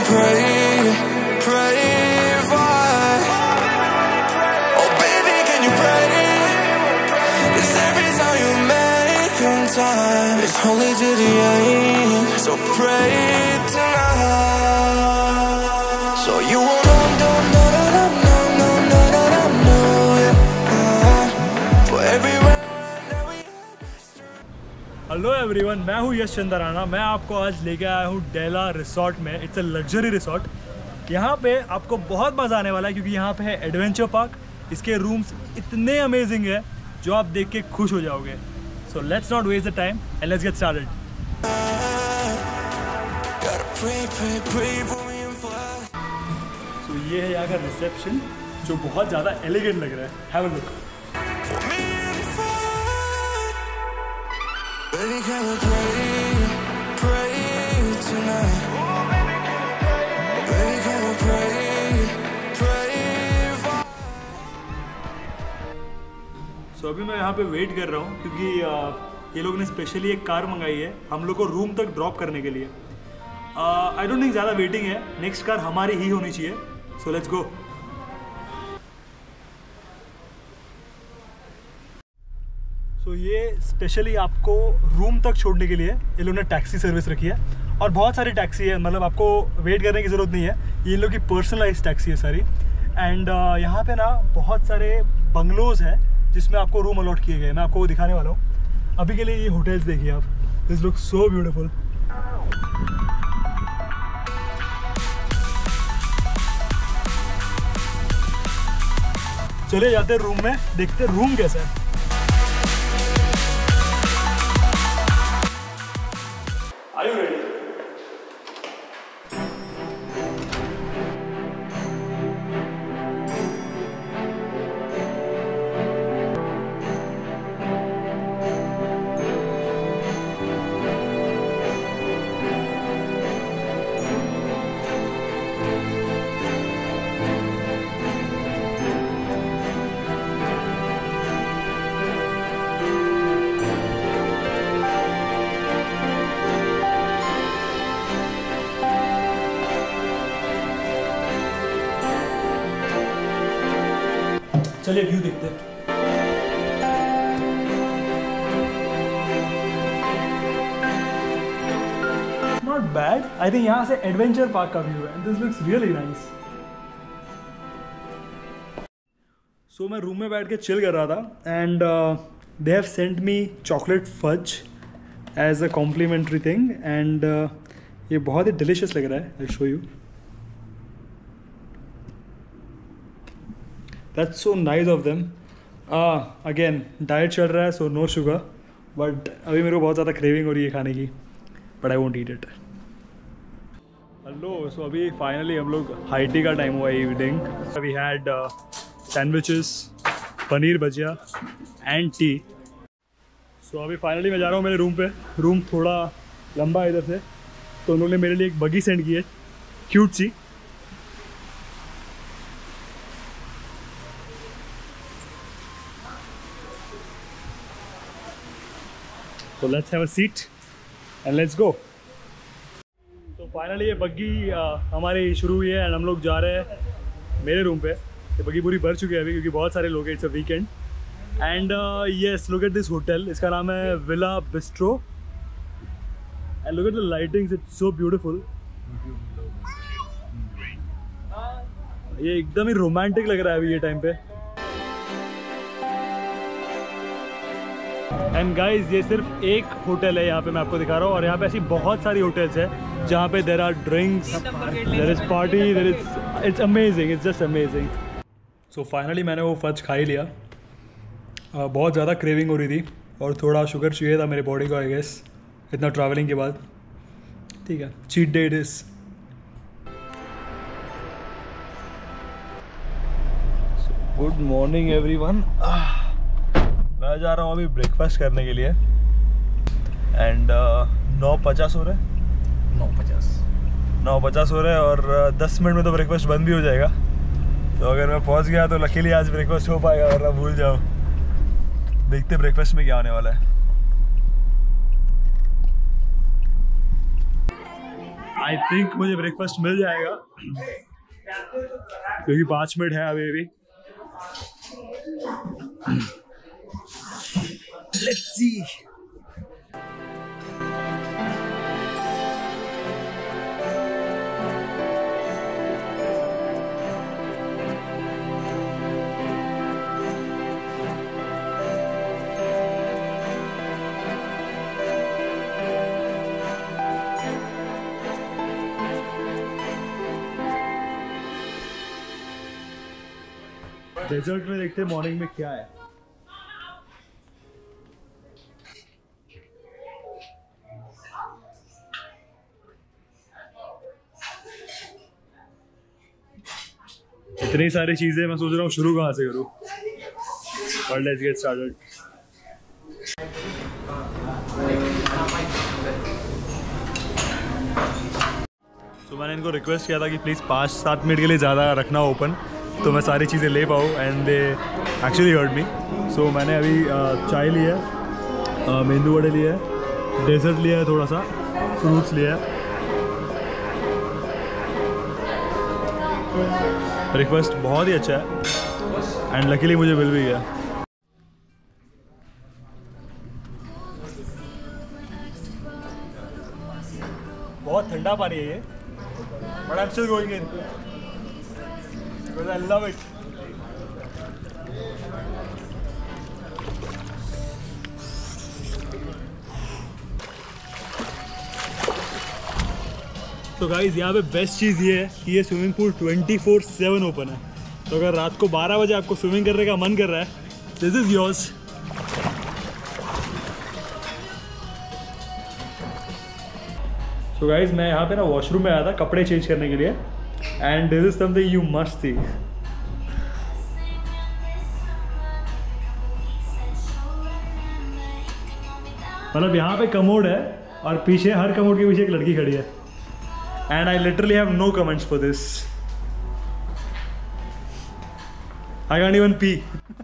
pray, pray why? Oh baby, can you pray? 'Cause every time you make time, it's only to the end. So pray tonight. So you won't hello everyone, मैं हूँ यश चंद्राना। मैं आपको आज लेके आया हूँ Della resort में। It's a luxury resort. यहाँ पे आपको बहुत मज़ा आने वाला है क्योंकि यहाँ पे है एडवेंचर पार्क। इसके रूम्स इतने अमेजिंग है जो आप देख के खुश हो जाओगे। So let's not waste the time and let's get started. So ये है यहाँ का रिसेप्शन जो बहुत ज़्यादा एलिगेंट लग रहा है। Have a look. Baby, can we pray, pray tonight? Baby, can we pray, pray for... So अभी मैं यहाँ पे वेट कर रहा हूँ क्योंकि ये लोग ने स्पेशली एक कार मंगाई है हम लोग को रूम तक ड्रॉप करने के लिए। आई डोंट थिंक ज़्यादा वेटिंग है, नेक्स्ट कार हमारी ही होनी चाहिए। So let's go. तो ये स्पेशली आपको रूम तक छोड़ने के लिए ये लोगों ने टैक्सी सर्विस रखी है और बहुत सारी टैक्सी है, मतलब आपको वेट करने की ज़रूरत नहीं है। ये इन लोग की पर्सनलाइज टैक्सी है सारी। एंड यहाँ पे ना बहुत सारे बंगलोज हैं जिसमें आपको रूम अलॉट किए गए। मैं आपको वो दिखाने वाला हूँ। अभी के लिए ये होटल्स देखिए आप। This look so beautiful. चले जाते हैं रूम में, देखते हैं रूम कैसा है। Are you ready? चलिए व्यू देखते हैं। Not bad. आई थिंक यहाँ से एडवेंचर पार्क का व्यू है and this looks really nice. So मैं रूम में बैठ के चिल कर रहा था and they have sent me chocolate fudge as a complimentary thing and ये बहुत ही डिलीशियस लग रहा है। I show you. That's so nice of them. Again, diet चल रहा है सो नो शुगर, बट अभी मेरे को बहुत ज़्यादा क्रेविंग हो रही है खाने की, but I won't eat it. Hello, so अभी फाइनली हम लोग हाई टी का टाइम हुआ है, evening. We had sandwiches, paneer bhajiya and tea. So अभी फाइनली मैं जा रहा हूँ मेरे रूम पे। रूम थोड़ा लंबा है इधर से, तो उन लोगों ने मेरे लिए एक बगी सेंड की है, क्यूट सी। So let's have a seat and let's go. तो फाइनली ये बग्गी हमारी शुरू हुई है एंड हम लोग जा रहे हैं मेरे रूम पे। ये बग्गी पूरी भर चुकी है अभी क्योंकि बहुत सारे लोग हैं। It's a weekend and yes, look at this hotel. इसका नाम है villa bistro and look at the lightings, it's so beautiful. ये एकदम ही रोमांटिक लग रहा है अभी ये टाइम पे। एंड गाइज, ये सिर्फ एक होटल है यहाँ पे मैं आपको दिखा रहा हूँ, और यहाँ पे ऐसी बहुत सारी होटल्स है जहाँ पे there are drinks, there is party, there is, it's amazing, it's just amazing. So finally मैंने वो फज खा ही लिया। बहुत ज़्यादा क्रेविंग हो रही थी और थोड़ा शुगर चाहिए था मेरे बॉडी को, आई गेस, इतना ट्रैवलिंग के बाद। ठीक है, cheat day it is. Good morning everyone. मैं जा रहा हूँ अभी ब्रेकफास्ट करने के लिए एंड 9:50 हो रहे हैं, 9:50 हो रहे हैं और 10 मिनट में तो ब्रेकफास्ट बंद भी हो जाएगा। तो अगर मैं पहुँच गया तो लकीली आज ब्रेकफास्ट हो पाएगा, वरना भूल जाऊँ। देखते ब्रेकफास्ट में क्या होने वाला है। आई थिंक मुझे ब्रेकफास्ट मिल जाएगा क्योंकि 5 मिनट है अभी भी। Let's see. डेजर्ट में देखते हैं मॉर्निंग में क्या है। इतनी सारी चीजें, मैं सोच रहा हूँ शुरू कहाँ से करूँ। But let's get started. तो मैंने इनको रिक्वेस्ट किया था कि प्लीज़ 5-7 मिनट के लिए ज़्यादा रखना ओपन, तो मैं सारी चीज़ें ले पाऊँ, and they actually hurt me. So मैंने अभी चाय लिया है, मेंदू वड़े लिया है, डेजर्ट लिया है, थोड़ा सा फ्रूट्स लिया है। रिक्वेस्ट बहुत ही अच्छा है एंड लकीली मुझे मिल भी गया। बहुत ठंडा पानी है ये, but I am still going in because I love it. तो गाइज यहाँ पे बेस्ट चीज़ ये है कि ये स्विमिंग पूल 24/7 ओपन है। तो अगर रात को 12 बजे आपको स्विमिंग करने का मन कर रहा है, this is yours. So guys मैं यहाँ पे ना वॉशरूम में आया था कपड़े चेंज करने के लिए, and this is something you must see. मतलब यहाँ पे कमोड है और पीछे, हर कमोड के पीछे एक लड़की खड़ी है, and I literally have no comments for this. I can't even pee.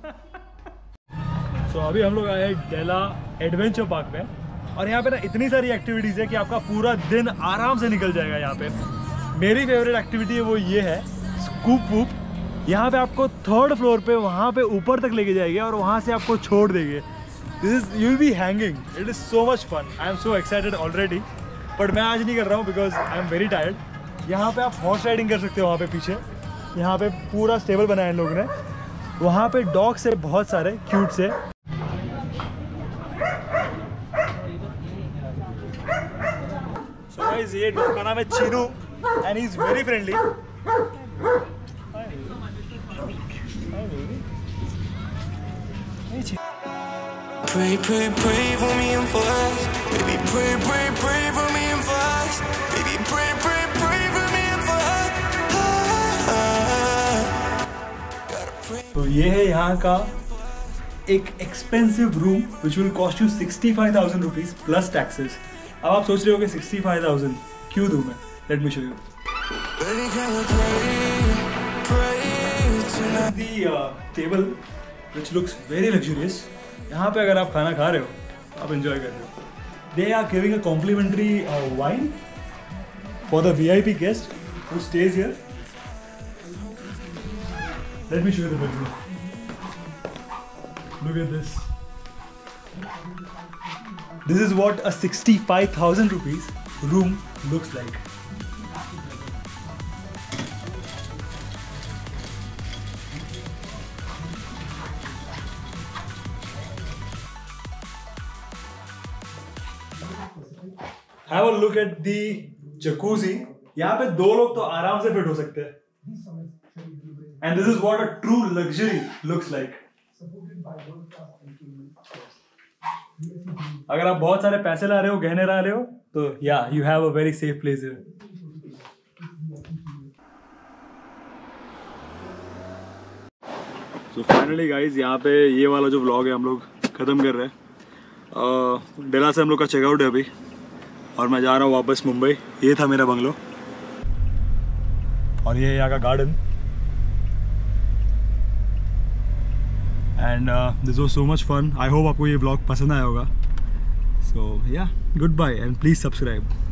So अभी हम लोग आए हैं डेला एडवेंचर पार्क में, और यहाँ पे ना इतनी सारी एक्टिविटीज़ है कि आपका पूरा दिन आराम से निकल जाएगा यहाँ पे। मेरी फेवरेट एक्टिविटी है वो ये है स्कूप वूप। यहाँ पे आपको 3rd फ्लोर पे वहाँ पे ऊपर तक लेके जाएंगे और वहाँ से आपको छोड़ देंगे। This is, you will be hanging, it is so much fun. I am so excited already, but मैं आज नहीं कर रहा हूँ because I am very tired. यहाँ पे आप हॉर्स राइडिंग कर सकते हो, वहाँ पे पीछे यहाँ पे पूरा स्टेबल बनाया इन लोगों ने। वहाँ पे डॉग्स है बहुत सारे क्यूट से। सो गाइस ये डॉग का नाम है Chinu and he is very friendly. Pray, pray, pray for me and fast. Baby, pray, pray, pray for me and fast. Baby, pray, pray, pray for me and fast. Gotta pray. तो ये है यहाँ का एक expensive room which will cost you 65,000 rupees plus taxes. अब आप सोच रहे हो कि 65,000 क्यों दूँ मैं? Let me show you. Baby, can you pray, pray tonight? The table which looks very luxurious. यहाँ पे अगर आप खाना खा रहे हो, आप एंजॉय कर रहे हो। They are giving a complimentary wine for the VIP guest who stays here. Let me show you the bedroom. Look at this. This is what a 65,000 rupees room looks like. Have a look at the jacuzzi. यहाँ पे 2 लोग तो आराम से fit हो सकते हैं। And this is what a true luxury looks like. अगर आप बहुत सारे पैसे ला रहे हो, गहने ला रहे हो, तो yeah, you have a very safe place here. So finally guys, यहाँ पे ये वाला जो vlog है हम लोग खत्म कर रहे हैं। डेला से हम लोग का चेकआउट है अभी, और मैं जा रहा हूँ वापस मुंबई। ये था मेरा बंगलो, और ये है यहाँ का garden. And this was so much fun. I hope आपको ये व्लॉग पसंद आया होगा। So yeah, good bye and please subscribe.